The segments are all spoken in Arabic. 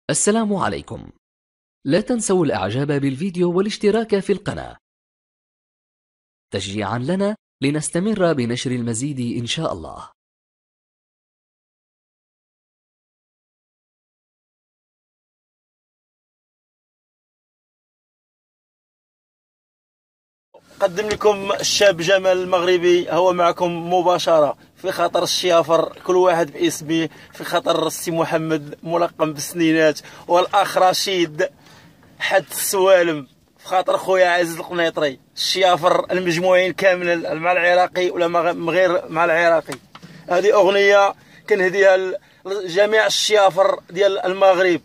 السلام عليكم. لا تنسوا الإعجاب بالفيديو والاشتراك في القناة تشجيعا لنا لنستمر بنشر المزيد إن شاء الله. قدم لكم الشاب جمال المغربي، هو معكم مباشرة في خطر الشيافر، كل واحد باسمه. في خطر السي محمد ملقب بالسنينات، والاخ رشيد حد السوالم. في خاطر خويا عزيز القنيطري. الشيافر المجموعين كاملا مع العراقي ولا غير مع العراقي. هذه اغنيه كنهديها لجميع الشيافر ديال المغرب.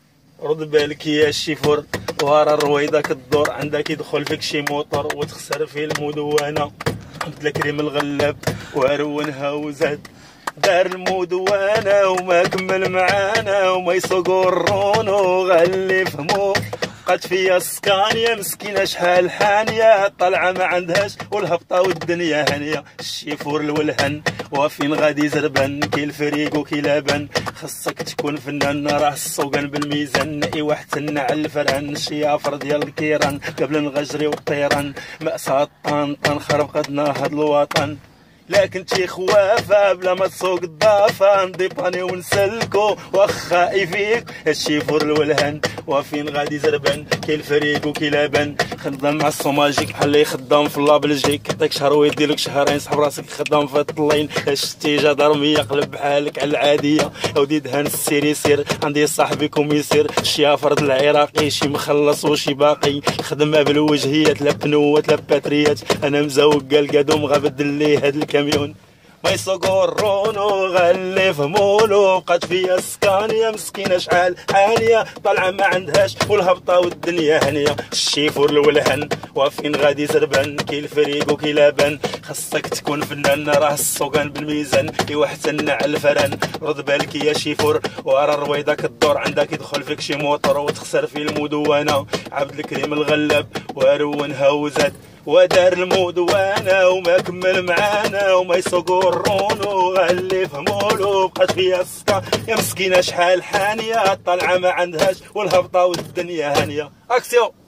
رد بالك يا الشيفور، وهرا الرويضه كدور عندك يدخل فيك شي موطور وتخسر في المدونه. عبد الكريم الغلاب وارونها وزاد دار المدونه وما كمل معانا وما يسوقوا الرونو غالي فهمو. بقات فيا سكانيا مسكينه شحال حانيه، طالعه ما عندهاش والهبطه والدنيا هانيه. الشيفور الولهن وفين غادي زربان، كي الفريق وكي لابان. خصك تكون فنان راه السوقان بالميزان، ايوا حتى على الفران. الشيافر ديال الكيران قبل الغجري والطيران، مأساة طنطن خربقتنا هاد الوطن. لا كنتي خوافه بلا ما تسوق الضافه، نضيباني ونسلكو واخا يفيك. الشيفور الولهان وفين غادي زربان، كي الفريق وكي لابان. خدام مع الصوماجيك بحال اللي خدام في اللابلجيك، يعطيك شهر ويديلك شهرين سحب راسك خدام في الطلين. شتي جا ضرميه قلب بحالك على العاديه، اودي دهان السير يسير عندي صاحبي كوميسير. الشيافر العراقي شي مخلص وشي باقي، خدمه بالوجهيات لا بنوات لا باتريات. انا مزوق القادوم غابدل ليه هاد الكاميون، ما يسوقوا الرونو غالي فهمولو. بقات فيا سكانيا مسكينه شحال حانيه، طالعه ما عندهاش والهبطه والدنيا هانيه. الشيفور الولهن وفين غادي زربان، كي الفريق وكي لابان. خصك تكون فنان راه السوقان بالميزان، ايوا حتى على الفران. رد بالك يا شيفور، ورا الرويضه كدور عندك يدخل فيك شي موطور وتخسر في المدونه. عبد الكريم الغلاب وارونها وزاد ودار المدونه وما كمل معانا وما يسوقوا الرونو غالي فهمولو. بقات فيا السكا يا مسكينه شحال حانيه، طالعه ما عندهاش والهبطه والدنيا هانيه. اكسيو.